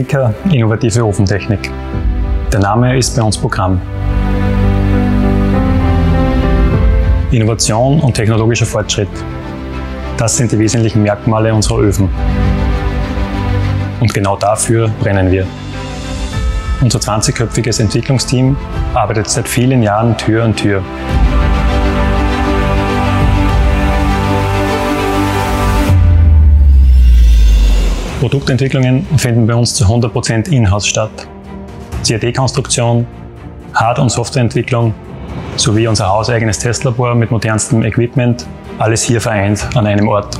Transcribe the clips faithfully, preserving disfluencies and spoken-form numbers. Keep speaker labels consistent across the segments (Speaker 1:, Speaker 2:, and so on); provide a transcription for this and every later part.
Speaker 1: Rika Innovative Ofentechnik. Der Name ist bei uns Programm. Innovation und technologischer Fortschritt. Das sind die wesentlichen Merkmale unserer Öfen. Und genau dafür brennen wir. Unser zwanzigköpfiges Entwicklungsteam arbeitet seit vielen Jahren Tür an Tür. Produktentwicklungen finden bei uns zu hundert Prozent in-house statt. C A D-Konstruktion, Hard- und Softwareentwicklung sowie unser hauseigenes Testlabor mit modernstem Equipment, alles hier vereint an einem Ort.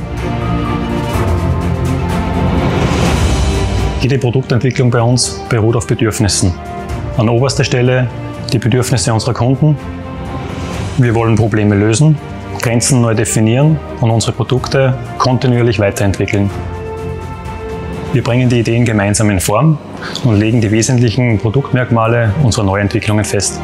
Speaker 1: Jede Produktentwicklung bei uns beruht auf Bedürfnissen. An oberster Stelle die Bedürfnisse unserer Kunden. Wir wollen Probleme lösen, Grenzen neu definieren und unsere Produkte kontinuierlich weiterentwickeln. Wir bringen die Ideen gemeinsam in Form und legen die wesentlichen Produktmerkmale unserer Neuentwicklungen fest.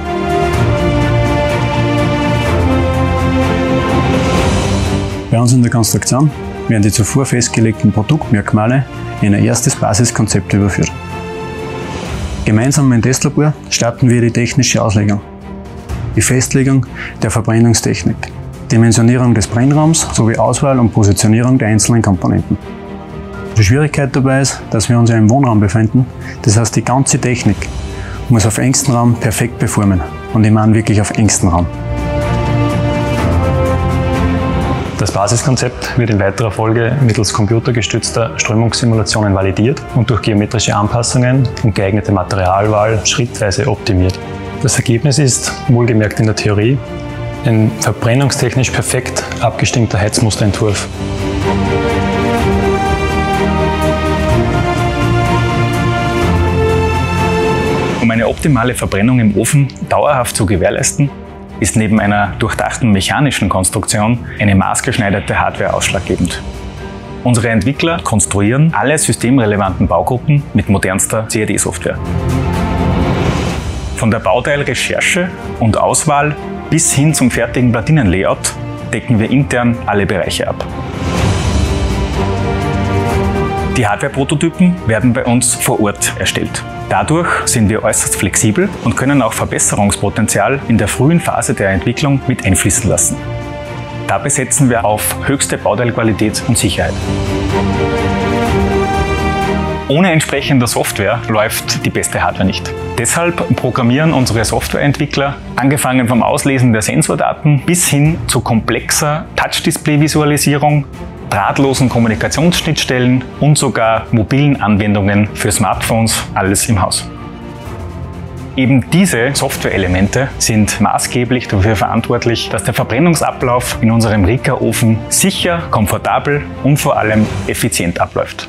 Speaker 2: Bei uns in der Konstruktion werden die zuvor festgelegten Produktmerkmale in ein erstes Basiskonzept überführt. Gemeinsam im Testlabor starten wir die technische Auslegung, die Festlegung der Verbrennungstechnik, Dimensionierung des Brennraums sowie Auswahl und Positionierung der einzelnen Komponenten. Die Schwierigkeit dabei ist, dass wir uns ja im Wohnraum befinden, das heißt, die ganze Technik muss auf engstem Raum perfekt performen. Und ich meine wirklich auf engstem Raum.
Speaker 1: Das Basiskonzept wird in weiterer Folge mittels computergestützter Strömungssimulationen validiert und durch geometrische Anpassungen und geeignete Materialwahl schrittweise optimiert. Das Ergebnis ist, wohlgemerkt in der Theorie, ein verbrennungstechnisch perfekt abgestimmter Heizmusterentwurf.
Speaker 3: Um eine optimale Verbrennung im Ofen dauerhaft zu gewährleisten, ist neben einer durchdachten mechanischen Konstruktion eine maßgeschneiderte Hardware ausschlaggebend. Unsere Entwickler konstruieren alle systemrelevanten Baugruppen mit modernster C A D-Software. Von der Bauteilrecherche und Auswahl bis hin zum fertigen Platinenlayout decken wir intern alle Bereiche ab. Die Hardware-Prototypen werden bei uns vor Ort erstellt. Dadurch sind wir äußerst flexibel und können auch Verbesserungspotenzial in der frühen Phase der Entwicklung mit einfließen lassen. Dabei setzen wir auf höchste Bauteilqualität und Sicherheit. Ohne entsprechende Software läuft die beste Hardware nicht. Deshalb programmieren unsere Softwareentwickler, angefangen vom Auslesen der Sensordaten bis hin zu komplexer Touch-Display-Visualisierung, drahtlosen Kommunikationsschnittstellen und sogar mobilen Anwendungen für Smartphones, alles im Haus. Eben diese Softwareelemente sind maßgeblich dafür verantwortlich, dass der Verbrennungsablauf in unserem Rika-Ofen sicher, komfortabel und vor allem effizient abläuft.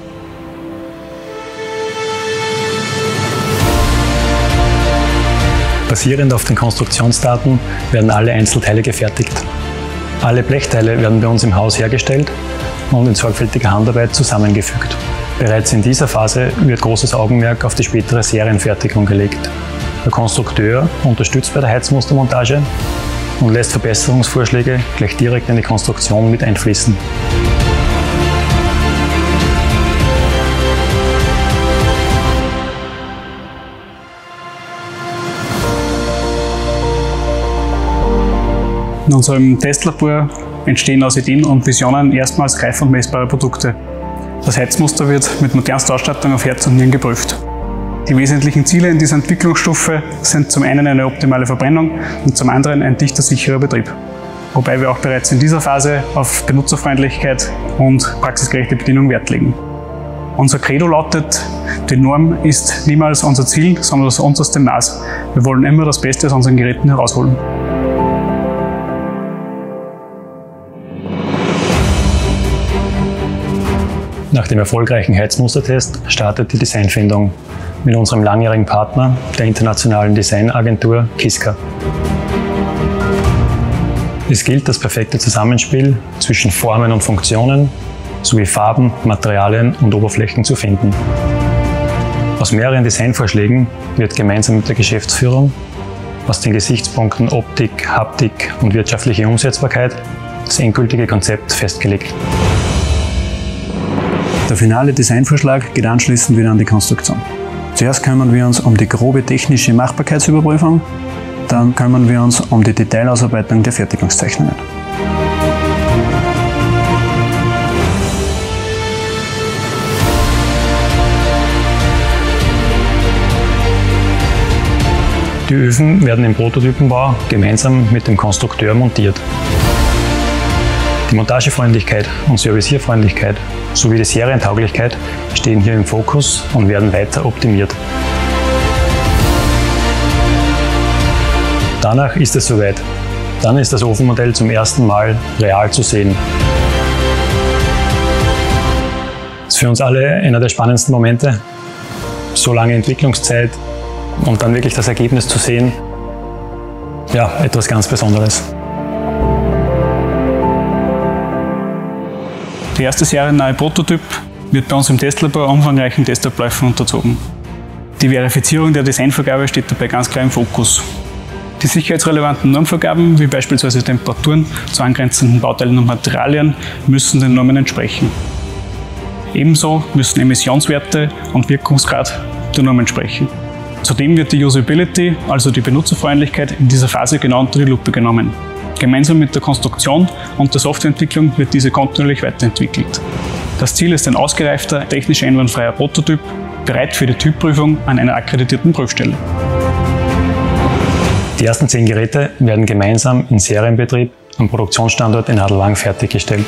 Speaker 1: Basierend auf den Konstruktionsdaten werden alle Einzelteile gefertigt. Alle Blechteile werden bei uns im Haus hergestellt und in sorgfältiger Handarbeit zusammengefügt. Bereits in dieser Phase wird großes Augenmerk auf die spätere Serienfertigung gelegt. Der Konstrukteur unterstützt bei der Heizmustermontage und lässt Verbesserungsvorschläge gleich direkt in die Konstruktion mit einfließen.
Speaker 2: In unserem Testlabor entstehen aus Ideen und Visionen erstmals reif und messbare Produkte. Das Heizmuster wird mit modernster Ausstattung auf Herz und Nieren geprüft. Die wesentlichen Ziele in dieser Entwicklungsstufe sind zum einen eine optimale Verbrennung und zum anderen ein dichter, sicherer Betrieb. Wobei wir auch bereits in dieser Phase auf Benutzerfreundlichkeit und praxisgerechte Bedienung Wert legen. Unser Credo lautet, die Norm ist niemals unser Ziel, sondern das unterste Maß. Wir wollen immer das Beste aus unseren Geräten herausholen.
Speaker 1: Nach dem erfolgreichen Heizmustertest startet die Designfindung mit unserem langjährigen Partner, der internationalen Designagentur Kiska. Es gilt das perfekte Zusammenspiel zwischen Formen und Funktionen sowie Farben, Materialien und Oberflächen zu finden. Aus mehreren Designvorschlägen wird gemeinsam mit der Geschäftsführung aus den Gesichtspunkten Optik, Haptik und wirtschaftliche Umsetzbarkeit das endgültige Konzept festgelegt.
Speaker 2: Der finale Designvorschlag geht anschließend wieder an die Konstruktion. Zuerst kümmern wir uns um die grobe technische Machbarkeitsüberprüfung, dann kümmern wir uns um die Detailausarbeitung der Fertigungszeichnungen.
Speaker 1: Die Öfen werden im Prototypenbau gemeinsam mit dem Konstrukteur montiert. Die Montagefreundlichkeit und Servicierfreundlichkeit sowie die Serientauglichkeit stehen hier im Fokus und werden weiter optimiert. Danach ist es soweit. Dann ist das Ofenmodell zum ersten Mal real zu sehen. Das ist für uns alle einer der spannendsten Momente. So lange Entwicklungszeit und dann wirklich das Ergebnis zu sehen, ja, etwas ganz Besonderes.
Speaker 2: Der erste seriennahe Prototyp wird bei uns im Testlabor umfangreichen Testabläufen unterzogen. Die Verifizierung der Designvorgabe steht dabei ganz klar im Fokus. Die sicherheitsrelevanten Normvorgaben, wie beispielsweise Temperaturen zu angrenzenden Bauteilen und Materialien, müssen den Normen entsprechen. Ebenso müssen Emissionswerte und Wirkungsgrad der Norm entsprechen. Zudem wird die Usability, also die Benutzerfreundlichkeit, in dieser Phase genau unter die Lupe genommen. Gemeinsam mit der Konstruktion und der Softwareentwicklung wird diese kontinuierlich weiterentwickelt. Das Ziel ist ein ausgereifter, technisch einwandfreier Prototyp, bereit für die Typprüfung an einer akkreditierten Prüfstelle.
Speaker 1: Die ersten zehn Geräte werden gemeinsam in Serienbetrieb am Produktionsstandort in Adellang fertiggestellt.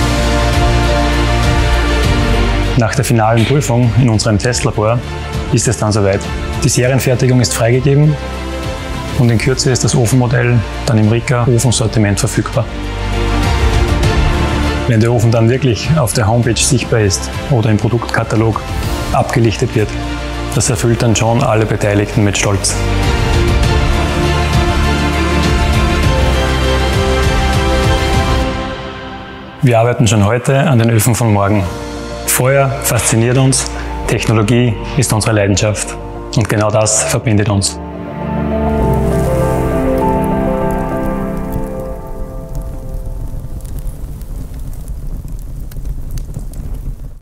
Speaker 1: Nach der finalen Prüfung in unserem Testlabor ist es dann soweit. Die Serienfertigung ist freigegeben und in Kürze ist das Ofenmodell dann im Rika-Ofensortiment verfügbar. Wenn der Ofen dann wirklich auf der Homepage sichtbar ist oder im Produktkatalog abgelichtet wird, das erfüllt dann schon alle Beteiligten mit Stolz. Wir arbeiten schon heute an den Öfen von morgen. Feuer fasziniert uns, Technologie ist unsere Leidenschaft und genau das verbindet uns.